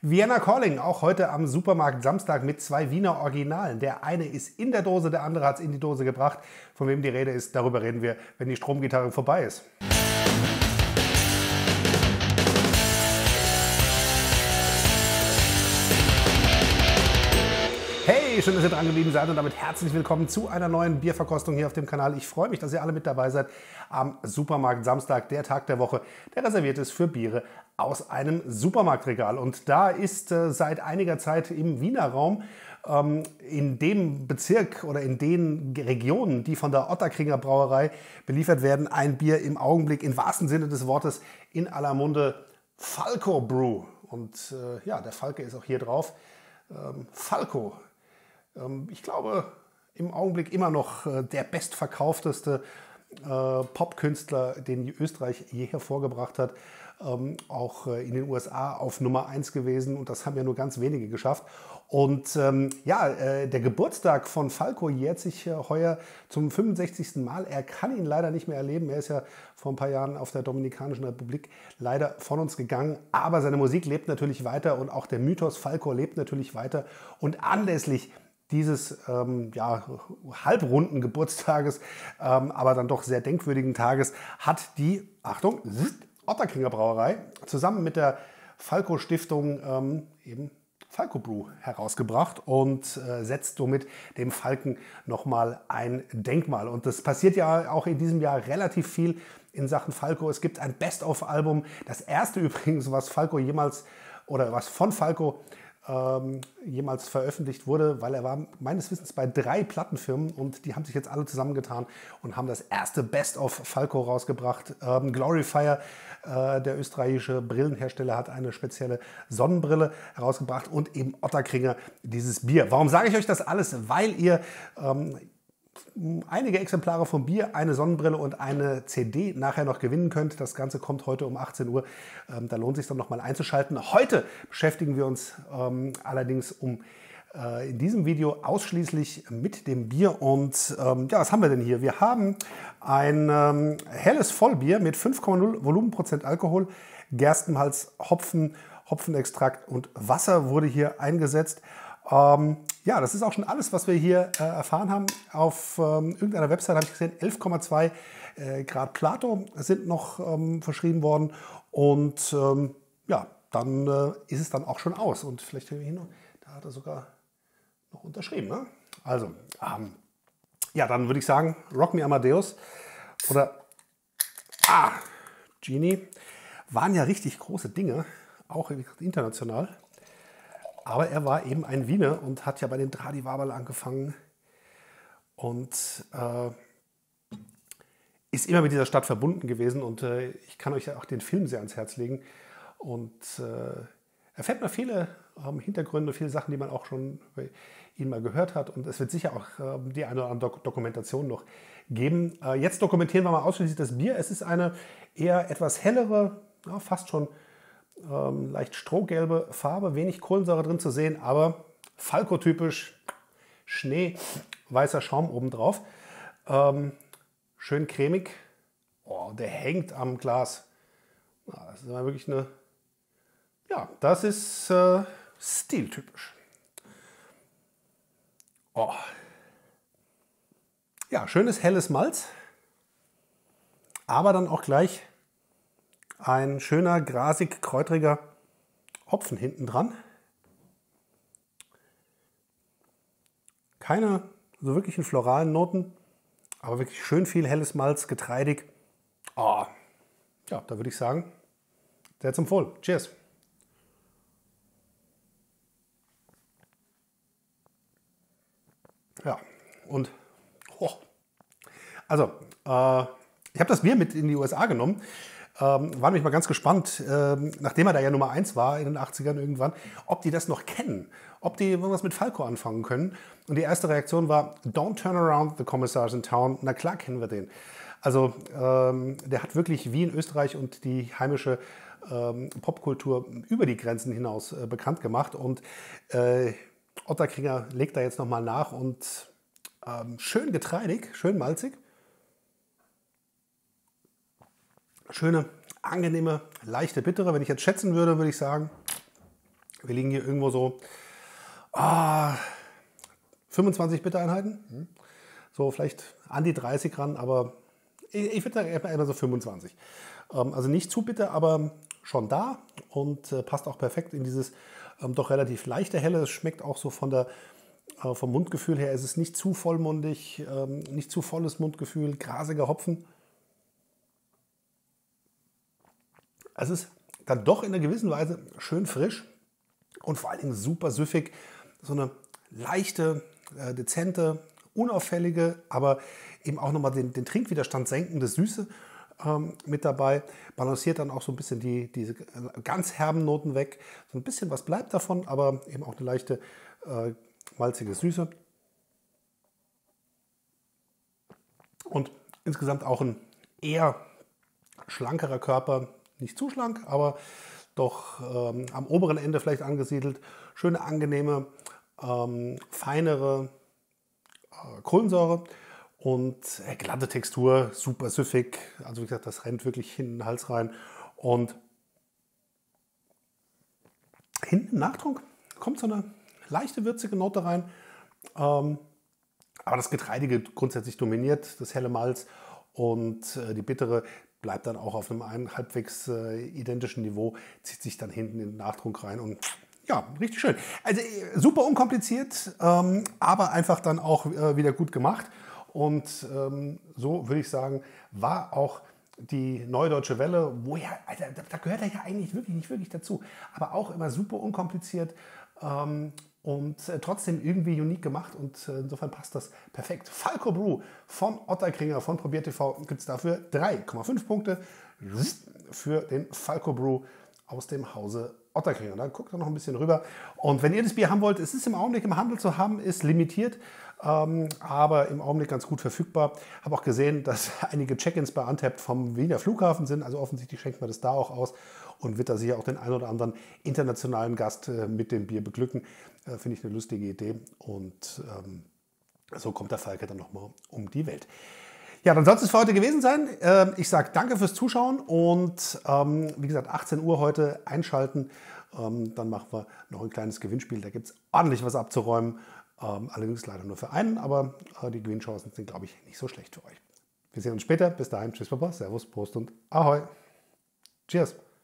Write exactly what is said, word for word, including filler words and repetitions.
Vienna Calling, auch heute am Supermarkt Samstag mit zwei Wiener Originalen. Der eine ist in der Dose, der andere hat es in die Dose gebracht. Von wem die Rede ist, darüber reden wir, wenn die Stromgitarre vorbei ist. Hey, schön, dass ihr dran geblieben seid und damit herzlich willkommen zu einer neuen Bierverkostung hier auf dem Kanal. Ich freue mich, dass ihr alle mit dabei seid am Supermarkt Samstag, der Tag der Woche, der reserviert ist für Biere aus einem Supermarktregal. Und da ist äh, seit einiger Zeit im Wiener Raum ähm, in dem Bezirk oder in den Regionen, die von der Ottakringer Brauerei beliefert werden, ein Bier im Augenblick im wahrsten Sinne des Wortes in aller Munde, Falco Brew. Und äh, ja, der Falke ist auch hier drauf. Ähm, Falco. Ich glaube, im Augenblick immer noch der bestverkaufteste Popkünstler, den Österreich je hervorgebracht hat. Auch in den U S A auf Nummer eins gewesen und das haben ja nur ganz wenige geschafft. Und ähm, ja, der Geburtstag von Falco jährt sich heuer zum fünfundsechzigsten Mal. Er kann ihn leider nicht mehr erleben. Er ist ja vor ein paar Jahren auf der Dominikanischen Republik leider von uns gegangen. Aber seine Musik lebt natürlich weiter und auch der Mythos Falco lebt natürlich weiter. Und anlässlich dieses ähm, ja, halbrunden Geburtstages, ähm, aber dann doch sehr denkwürdigen Tages, hat die, Achtung, Ottakringer Brauerei zusammen mit der Falco Stiftung ähm, eben Falco Brew herausgebracht und äh, setzt somit dem Falken nochmal ein Denkmal. Und das passiert ja auch in diesem Jahr relativ viel in Sachen Falco. Es gibt ein Best-of-Album, das erste übrigens, was Falco jemals oder was von Falco Ähm, jemals veröffentlicht wurde, weil er war meines Wissens bei drei Plattenfirmen und die haben sich jetzt alle zusammengetan und haben das erste Best of Falco rausgebracht. Ähm, Glorifier, äh, der österreichische Brillenhersteller, hat eine spezielle Sonnenbrille herausgebracht und eben Ottakringer dieses Bier. Warum sage ich euch das alles? Weil ihr ähm, einige Exemplare vom Bier, eine Sonnenbrille und eine C D nachher noch gewinnen könnt. Das Ganze kommt heute um achtzehn Uhr. Ähm, da lohnt es sich dann nochmal einzuschalten. Heute beschäftigen wir uns ähm, allerdings um äh, in diesem Video ausschließlich mit dem Bier. Und ähm, ja, was haben wir denn hier? Wir haben ein ähm, helles Vollbier mit fünf Komma null Volumenprozent Alkohol, Gerstenmalz, Hopfen, Hopfenextrakt und Wasser wurde hier eingesetzt. Ähm, ja, das ist auch schon alles, was wir hier äh, erfahren haben. Auf ähm, irgendeiner Website habe ich gesehen, elf Komma zwei äh, Grad Plato sind noch ähm, verschrieben worden. Und ähm, ja, dann äh, ist es dann auch schon aus. Und vielleicht hier noch, da hat er sogar noch unterschrieben. Ne? Also, ähm, ja, dann würde ich sagen, Rock Me Amadeus oder ah, Genie waren ja richtig große Dinge, auch international. Aber er war eben ein Wiener und hat ja bei den Tradi-Waberl angefangen und äh, ist immer mit dieser Stadt verbunden gewesen. Und äh, ich kann euch ja auch den Film sehr ans Herz legen. Und äh, erfährt man viele ähm, Hintergründe, viele Sachen, die man auch schon über ihn mal gehört hat. Und es wird sicher auch äh, die eine oder andere Dok Dokumentation noch geben. Äh, jetzt dokumentieren wir mal ausschließlich das Bier. Es ist eine eher etwas hellere, ja, fast schon Ähm, leicht strohgelbe Farbe, wenig Kohlensäure drin zu sehen, aber Falco-typisch, Schnee, weißer Schaum obendrauf. Ähm, schön cremig. Oh, der hängt am Glas. Ah, das ist aber wirklich eine, ja, das ist äh, stiltypisch. Oh. Ja, schönes helles Malz, aber dann auch gleich ein schöner, grasig, kräutriger Hopfen hinten dran. Keine so wirklichen floralen Noten, aber wirklich schön viel helles Malz, getreidig. Oh, ja, da würde ich sagen, sehr zum Wohl. Cheers! Ja, und oh, also, äh, ich habe das Bier mit in die U S A genommen. Ähm, war nämlich mal ganz gespannt, ähm, nachdem er da ja Nummer eins war in den achtzigern irgendwann, ob die das noch kennen, ob die irgendwas mit Falco anfangen können. Und die erste Reaktion war, don't turn around, the commissar's in town. Na klar kennen wir den. Also ähm, der hat wirklich wie in Österreich und die heimische ähm, Popkultur über die Grenzen hinaus äh, bekannt gemacht. Und äh, Ottakringer legt da jetzt nochmal nach und ähm, schön getreidig, schön malzig. Schöne, angenehme, leichte Bittere. Wenn ich jetzt schätzen würde, würde ich sagen Wir liegen hier irgendwo so ah, fünfundzwanzig Bittereinheiten. So vielleicht an die dreißig ran, aber ich, ich würde sagen eher so fünfundzwanzig. Ähm, also nicht zu bitter, aber schon da und äh, passt auch perfekt in dieses ähm, doch relativ leichte Helle. Es schmeckt auch so von der, äh, vom Mundgefühl her. Es ist nicht zu vollmundig, ähm, nicht zu volles Mundgefühl, grasiger Hopfen. Es ist dann doch in einer gewissen Weise schön frisch und vor allen Dingen super süffig. So eine leichte, äh, dezente, unauffällige, aber eben auch nochmal den, den Trinkwiderstand senkende Süße ähm, mit dabei. Balanciert dann auch so ein bisschen die, diese ganz herben Noten weg. So ein bisschen was bleibt davon, aber eben auch eine leichte, äh, malzige Süße. Und insgesamt auch ein eher schlankerer Körper. Nicht zu schlank, aber doch ähm, am oberen Ende vielleicht angesiedelt. Schöne, angenehme, ähm, feinere äh, Kohlensäure und äh, glatte Textur, super süffig. Also wie gesagt, das rennt wirklich in den Hals rein. Und hinten im Nachtrunk kommt so eine leichte würzige Note rein. Ähm, aber das Getreidige grundsätzlich dominiert, das helle Malz und äh, die bittere bleibt dann auch auf einem ein, halbwegs äh, identischen Niveau, zieht sich dann hinten in den Nachtrunk rein und ja, richtig schön. Also äh, super unkompliziert, ähm, aber einfach dann auch äh, wieder gut gemacht. Und ähm, so würde ich sagen, war auch die Neue Deutsche Welle, wo ja, also, da gehört er ja eigentlich wirklich nicht wirklich dazu, aber auch immer super unkompliziert. Ähm, und äh, trotzdem irgendwie unique gemacht und äh, insofern passt das perfekt. Falco Brew von Ottakringer von ProbierTV gibt es dafür drei Komma fünf Punkte für den Falco Brew aus dem Hause Ottakringer. Dann guckt er noch ein bisschen rüber. Und wenn ihr das Bier haben wollt, es ist im Augenblick im Handel zu haben, ist limitiert, ähm, aber im Augenblick ganz gut verfügbar. Habe auch gesehen, dass einige Check-ins bei Untappd vom Wiener Flughafen sind, also offensichtlich schenkt man das da auch aus und wird da sicher auch den einen oder anderen internationalen Gast äh, mit dem Bier beglücken. Äh, Finde ich eine lustige Idee und ähm, so kommt der Falke dann nochmal um die Welt. Ja, dann soll es für heute gewesen sein. Ähm, ich sage danke fürs Zuschauen und ähm, wie gesagt, achtzehn Uhr heute einschalten. Ähm, dann machen wir noch ein kleines Gewinnspiel. Da gibt es ordentlich was abzuräumen. Ähm, allerdings leider nur für einen, aber äh, die Gewinnchancen sind, glaube ich, nicht so schlecht für euch. Wir sehen uns später. Bis dahin. Tschüss, Papa. Servus, Prost und Ahoi. Cheers.